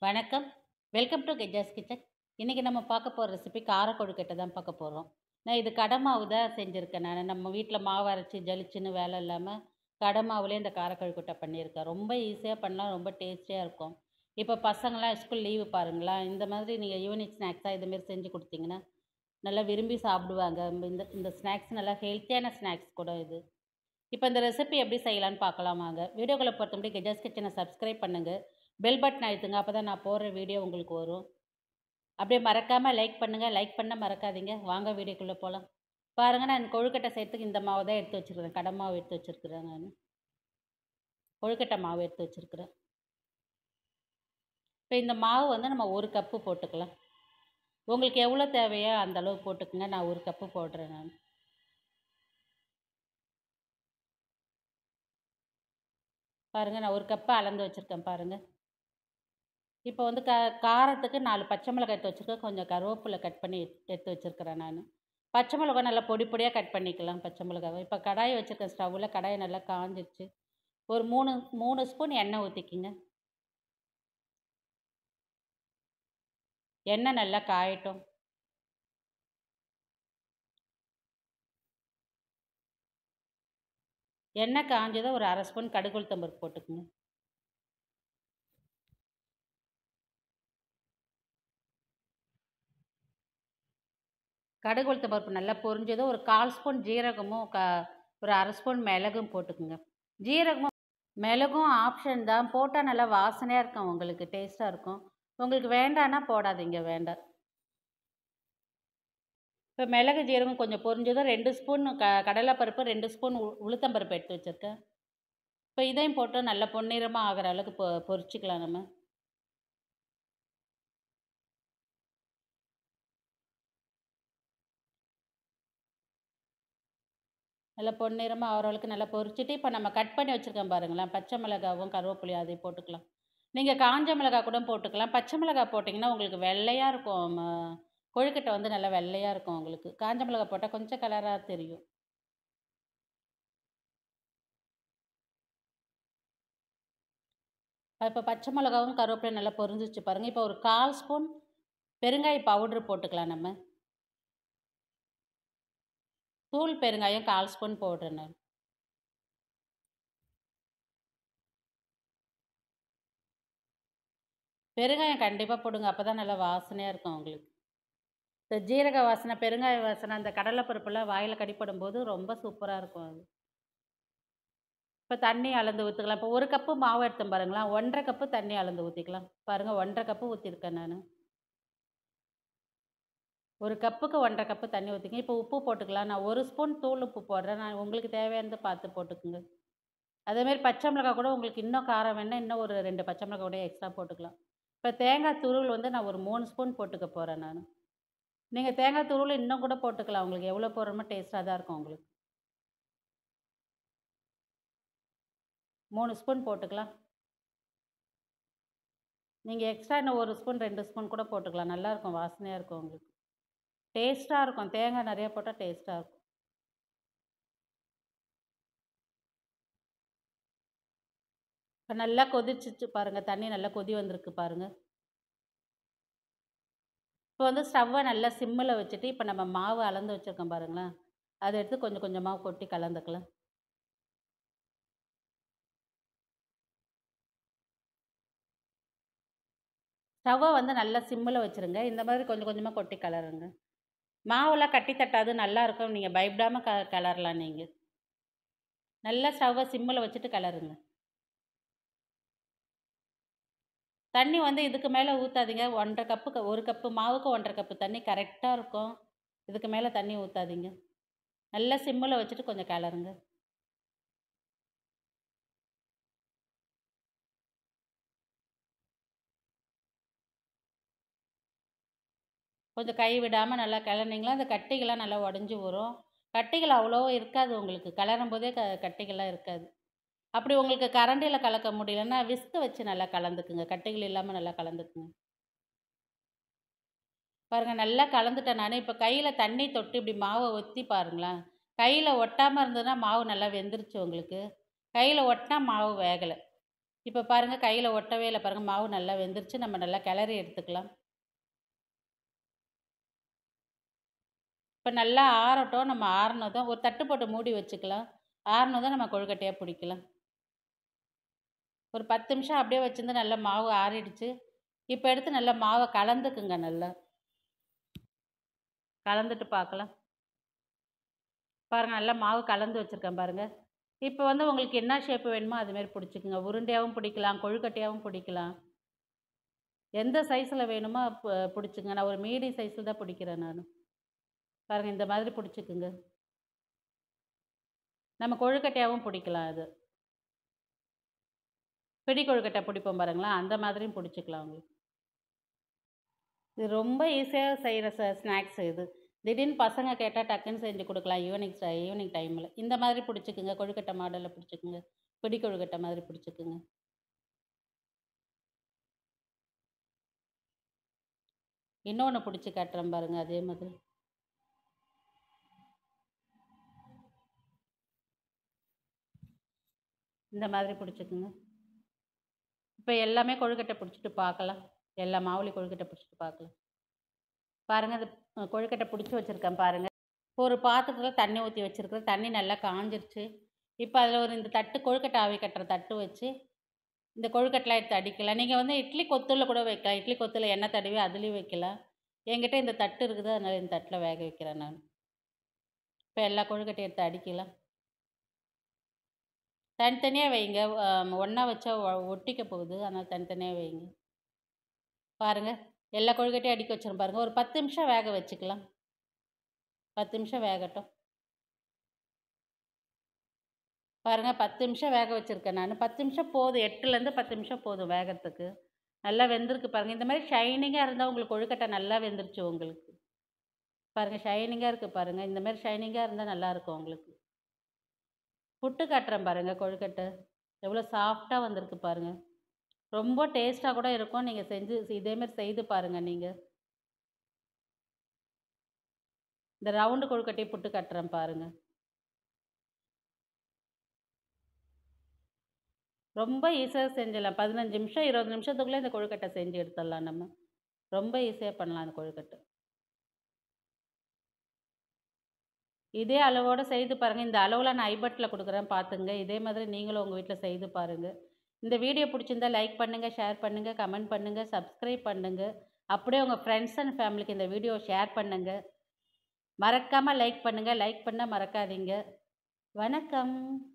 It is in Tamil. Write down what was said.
வணக்கம். Welcome to Geja's kitchen. இன்னைக்கு நம்ம பார்க்க போற ரெசிபி கார கொழுக்கட்டை தான் பார்க்க போறோம். நான் இது கடை மாவு தான் செஞ்சிருக்கேன் நானு. நம்ம வீட்ல மாவு அரைச்சு ஜலிச்சுன்னு வேலை இல்லாம, கடை மாவுலயே இந்த கார கொழுக்கட்டை பண்ணியிருக்கேன். ரொம்ப ஈஸியா பண்ணலாம், ரொம்ப டேஸ்டியா இருக்கும். இப்ப பசங்கலாம் ஸ்கூல் லீவு பாருங்களேன், இந்த மாதிரி நீங்க ஈவினிங் ஸ்நாக்ஸா இது மாரி செஞ்சு குடுத்தீங்கன்னா, நல்லா விரும்பி சாப்பிடுவாங்க. இந்த இந்த ஸ்நாக்ஸ் நல்லா ஹெல்த்தியான ஸ்நாக்ஸ் கூட இது. இப்ப இந்த ரெசிபி எப்படி செய்யலான்னு பார்க்கலாம் வாங்க. வீடியோக்குள்ள பொறுத்த முடியும் கெஜாஸ் கிச்சனை சப்ஸ்கிரைப் பண்ணுங்க. பெல் பட்டன் அழுத்துங்க. அப்பதான் நான் போடுற வீடியோ உங்களுக்கு வரும். அப்படியே மறக்காம லைக் பண்ணுங்க. லைக் பண்ண மறக்காதீங்க. வாங்க வீடியோக்குள்ள போலாம். பாருங்க நான் இந்த கொழுக்கட்டை செய்யறதுக்கு இந்த மாவு தான் எடுத்து வச்சிருக்கிறேன். கடை மாவு எடுத்து வச்சிருக்கிறேன் நானு. கொழுக்கட்டை மாவு எடுத்து வச்சிருக்கிறேன். இப்ப இந்த மாவு வந்து நம்ம 1 கப்பு போட்டுக்கலாம். உங்களுக்கு எவ்வளோ தேவையோ அந்த அளவு போட்டுக்கங்க. நான் 1 கப்பு போடுறேன் நான். பாருங்க நான் 1 கப்பு அளந்து வச்சிருக்கேன் பாருங்க. இப்போ வந்து காரத்துக்கு 4 பச்சை மிளகாய் எடுத்து வச்சிருக்கேன். கொஞ்சம் கருவேப்பிலை கட் பண்ணி எடுத்து வச்சிருக்கிறேன் நானு. பச்சை மிளகாய் நல்லா பொடி பொடியா கட் பண்ணிக்கலாம் பச்சை மிளகாவ. இப்ப கடாய் வச்சிருக்கேன் ஸ்டவ்வுல. கடாய் நல்லா காஞ்சிருச்சு. ஒரு 3 ஸ்பூன் எண்ணெய் ஊத்திக்கிங்க. எண்ணெய் நல்லா காயட்டும். எண்ணெய் காஞ்சதும் ஒரு 1/2 ஸ்பூன் கடுகு உளுத்தம் பருப்பு போட்டுக்குங்க. கடுகு உளுத்தம் பருப்பு நல்லா பொரிஞ்சதும் ஒரு 1/4 ஸ்பூன் ஜீரகமும், ஒரு 1/2 ஸ்பூன் மிளகும் போட்டுக்குங்க. ஜீரகமும் மிளகும் ஆப்ஷன் தான். போட்டா நல்லா வாசனையா இருக்கும் உங்களுக்கு. டேஸ்ட்டா இருக்கும். உங்களுக்கு வேண்டான்னா போடாதீங்க. வேண்டாம். இப்போ மிளகு, ஜீரகம் கொஞ்சம் பொரிஞ்சதும் 2 ஸ்பூன் கடலை பருப்பு, 2 ஸ்பூன் உளுத்தம் பருப்பு எடுத்து வச்சிருக்கேன். இப்போ இதையும் போட்டு நல்லா பொன்னிறமா ஆகுற அளவுக்கு பொரிச்சுக்கலாம் நம்ம. நல்லா பொன்னிறமா ஆகுற அளவுக்கு நல்லா பொரிச்சுட்டு, இப்போ நம்ம கட் பண்ணி வச்சிருக்கோம் பாருங்களேன், பச்சை மிளகாவும், கருவேப்பிலையும் அதையும் போட்டுக்கலாம். நீங்க காஞ்ச மிளகாய் கூட போட்டுக்கலாம். பச்சை மிளகாய் போட்டிங்கன்னா உங்களுக்கு வெள்ளையா இருக்கும். கொழுக்கட்டை வந்து நல்லா வெள்ளையா இருக்கும் உங்களுக்கு. காஞ்ச மிளகாய் போட்டா கொஞ்சம் கலரா தெரியும். இப்போ பச்சை மிளகாவும், கருவேப்பிலையும் நல்லா பொரிஞ்சிருச்சு பாருங்க. இப்போ ஒரு 1/4 ஸ்பூன் பெருங்காய பவுடர் போட்டுக்கலாம் நம்ம. தூள் பெருங்காயம் 1/4 ஸ்பூன் போடுறேன் நான். பெருங்காயம் கண்டிப்பா போடுங்க. அப்பதான் நல்லா வாசனையா இருக்கும் உங்களுக்கு. இந்த ஜீரக வாசனை, பெருங்காய வாசனை, அந்த கடலை பருப்புலாம் வாயில கடிப்படும்போது ரொம்ப சூப்பரா இருக்கும் அது. இப்ப தண்ணி அளந்து ஊத்திக்கலாம். இப்போ 1 கப்பு மாவு எடுத்தேன் பாருங்களேன், 1 1/2 கப்பு தண்ணி அளந்து ஊத்திக்கலாம். பாருங்க 1 1/2 கப்பு ஊத்திருக்கேன் நானு. 1 கப்புக்கு 1 1/2 கப்பு தண்ணி ஊத்திக்கங்க. இப்போ உப்பு போட்டுக்கலாம். நான் 1 ஸ்பூன் தூள் உப்பு போடுறேன். நான் உங்களுக்கு தேவையானத பார்த்து போட்டுக்கங்க. அதேமாரி பச்சை மிளகாய் கூட உங்களுக்கு இன்னும் காரம் வேணுனா, இன்னும் ஒரு 2 பச்சை மிளகாய் கூட எக்ஸ்ட்ரா போட்டுக்கலாம். இப்ப தேங்காய் துருவல் வந்து நான் ஒரு 3 ஸ்பூன் போட்டுக்க போறேன் நானு. நீங்க தேங்காய் துருவல் இன்னும் கூட போட்டுக்கலாம். உங்களுக்கு எவ்வளோ போடுறோமோ டேஸ்ட்டா தான் இருக்கும் உங்களுக்கு. 3 ஸ்பூன் போட்டுக்கலாம். நீங்க எக்ஸ்ட்ரா இன்னும் 1 ஸ்பூன், 2 ஸ்பூன் கூட போட்டுக்கலாம். நல்லாருக்கும். வாசனையா இருக்கும் உங்களுக்கு. டேஸ்ட்டா இருக்கும். தேங்காய் நெறைய போட்டா டேஸ்ட்டா இருக்கும். இப்ப நல்லா கொதிச்சிச்சு பாருங்க. தண்ணி நல்லா கொதி வந்திருக்கு பாருங்க. இப்போ வந்து ஸ்டவ்வ நல்லா சிம்முல வச்சுட்டு, இப்ப நம்ம மாவு அளந்து வச்சிருக்கோம் பாருங்களேன், அத எடுத்து கொஞ்சம் கொஞ்சமா கொட்டி கலந்துக்கலாம். ஸ்டவ்வ வந்து நல்லா சிம்முல வச்சுருங்க. இந்த மாதிரி கொஞ்சம் கொஞ்சமா கொட்டி கலருங்க. மாவெல்லாம் கட்டி தட்டாது. நல்லாருக்கும். நீங்க பயப்படாம கெளறலாம் நீங்க. நல்லா ஸ்டவ்வ சிம்முல வச்சுட்டு கெளறுங்க. தண்ணி வந்து இதுக்கு மேல ஊத்தாதீங்க. 1 1/2 கப்புக்கு 1 கப்பு மாவுக்கு 1 1/2 கப்பு தண்ணி கரெக்ட்டா இருக்கும். இதுக்கு மேல தண்ணி ஊத்தாதீங்க. நல்லா சிம்முல வச்சுட்டு கொஞ்சம் கெளறுங்க. கொஞ்சம் கை விடாம நல்லா கெளறுனீங்களா, அந்த கட்டிகள்லாம் நல்லா உடைஞ்சு வரும். கட்டிகள் அவ்வளவா இருக்காது உங்களுக்கு. கெளரும்போதே கட்டிகள்லாம் இருக்காது. அப்படி உங்களுக்கு கரண்டில கலக்க முடியலன்னா, விஸ்க் வச்சு நல்லா கலந்துக்குங்க. கட்டிகள் இல்லாம நல்லா கலந்துக்குங்க. பாருங்க நல்லா கலந்துட்டேன் நானு. இப்ப கையில தண்ணி தொட்டு இப்படி மாவ ஒத்தி பாருங்களேன். கையில ஒட்டாம இருந்ததுன்னா மாவு நல்லா வெந்துருச்சு உங்களுக்கு. கையில ஒட்டுனா மாவு வேகல. இப்போ பாருங்கள் கையில் ஒட்டவே இல்லை பாருங்கள், மாவு நல்லா வெந்துருச்சு. நம்ம நல்லா கிளறி எடுத்துக்கலாம். இப்போ நல்லா ஆறட்டும். நம்ம ஆறுனதும் ஒரு தட்டு போட்டு மூடி வச்சுக்கலாம். ஆறுனதும் நம்ம கொழுக்கட்டையாக பிடிக்கலாம். ஒரு 10 நிமிஷம் அப்படியே வச்சிருந்து நல்லா மாவு ஆறிடுச்சு. இப்போ எடுத்து நல்லா மாவை கலந்துக்குங்க நல்லா. கலந்துட்டு பார்க்கலாம். பாருங்கள் நல்லா மாவு கலந்து வச்சுருக்கேன் பாருங்கள். இப்போ வந்து உங்களுக்கு என்ன ஷேப்பு வேணுமோ அதுமாரி பிடிச்சிக்குங்க. உருண்டையாகவும் பிடிக்கலாம், கொழுக்கட்டையாகவும் பிடிக்கலாம். எந்த சைஸில் வேணுமோ பிடிச்சிங்க. நான் ஒரு மீடியம் சைஸில் தான் பிடிக்கிறேன் நான். பாருங்கள் இந்த மாதிரி பிடிச்சிக்குங்க. நம்ம கொழுக்கட்டையாகவும் பிடிக்கலாம் அது. பிடி கொழுக்கட்டை பிடிப்போம் பாருங்களேன், அந்த மாதிரியும் பிடிச்சிக்கலாம் உங்களுக்கு. இது ரொம்ப ஈஸியாக செய்கிற ஸ்நாக்ஸ் இது. திடீர்னு பசங்க கேட்டால் டக்குன்னு செஞ்சு கொடுக்கலாம் ஈவினிங் டைமில். இந்த மாதிரி பிடிச்சிக்குங்க, கொழுக்கட்டை மாடலில் பிடிச்சிக்குங்க. பிடி கொழுக்கட்டை மாதிரி பிடிச்சிக்குங்க. இன்னொன்று பிடிச்சி காட்டுறேன் பாருங்கள் அதே மாதிரி. இந்த மாதிரி பிடிச்சிக்குங்க. இப்போ எல்லாமே கொழுக்கட்டை பிடிச்சிட்டு பார்க்கலாம். எல்லா மாவுலேயும் கொழுக்கட்டை பிடிச்சிட்டு பார்க்கலாம். பாருங்கள் அது கொழுக்கட்டை பிடிச்சி வச்சுருக்கேன் பாருங்கள். ஒரு பாத்திரத்தில் தண்ணி ஊற்றி வச்சுருக்கிறேன். தண்ணி நல்லா காஞ்சிருச்சு. இப்போ அதில் ஒரு இந்த தட்டு கொழுக்கட்டை ஆவி கட்டுற தட்டு வச்சு இந்த கொழுக்கட்டெலாம் எடுத்து அடிக்கலாம். நீங்கள் வந்து இட்லி கொத்துல கூட வைக்கலாம். இட்லி கொத்தில் எண்ணெய் தடவி அதுலேயும் வைக்கலாம். என்கிட்ட இந்த தட்டு இருக்குது, அதனால் இந்த தட்டில் வேக வைக்கிறேன் நான். இப்போ எல்லா கொழுக்கட்டையும் எடுத்து அடிக்கலாம். தனித்தனியாக வைங்க. ஒன்றா வச்சா ஒட்டிக்க போகுது, அதனால் தனித்தனியாக வைங்க. பாருங்கள் எல்லா கொழுக்கட்டையும் அடிக்க வச்சிடும் பாருங்கள். ஒரு 10 நிமிஷம் வேக வச்சுக்கலாம். 10 நிமிஷம் வேகட்டும். பாருங்கள் 10 நிமிஷம் வேக வச்சுருக்கேன் நான். 10 நிமிஷம் போதும். 8லேருந்து 10 நிமிஷம் போதும் வேகிறதுக்கு. நல்லா வெந்திருக்கு பாருங்கள். இந்த மாதிரி ஷைனிங்காக இருந்தால் உங்களுக்கு கொழுக்கட்டை நல்லா வெந்துருச்சு உங்களுக்கு. பாருங்கள் ஷைனிங்காக இருக்குது பாருங்கள். இந்த மாதிரி ஷைனிங்காக இருந்தால் நல்லாயிருக்கும் உங்களுக்கு. புட்டு காட்டுறேன் பாருங்கள் கொழுக்கட்டை. எவ்வளோ சாஃப்டாக வந்திருக்கு பாருங்கள். ரொம்ப டேஸ்ட்டாக கூட இருக்கும். நீங்கள் செஞ்சு இதேமாரி செய்து பாருங்கள் நீங்கள். இந்த ரவுண்டு கொழுக்கட்டையை புட்டு காட்டுறேன் பாருங்கள். ரொம்ப ஈஸியாக செஞ்சிடலாம். 15 நிமிஷம் 20 நிமிஷத்துக்குள்ளே இந்த கொழுக்கட்டை செஞ்சு எடுத்துடலாம் நம்ம. ரொம்ப ஈஸியாக பண்ணலாம் அந்த கொழுக்கட்டை. இதே அளவோடு செய்து பாருங்கள். இந்த அளவில் நான் ஐபட்டில் கொடுக்குறேன் பார்த்துங்க. இதே மாதிரி நீங்களும் உங்கள் வீட்டில் செய்து பாருங்கள். இந்த வீடியோ பிடிச்சிருந்தா லைக் பண்ணுங்கள், ஷேர் பண்ணுங்கள், கமெண்ட் பண்ணுங்கள், சப்ஸ்கிரைப் பண்ணுங்கள். அப்படியே உங்கள் ஃப்ரெண்ட்ஸ் அண்ட் ஃபேமிலிக்கு இந்த வீடியோ ஷேர் பண்ணுங்கள். மறக்காமல் லைக் பண்ணுங்கள். லைக் பண்ணால் மறக்காதீங்க. வணக்கம்.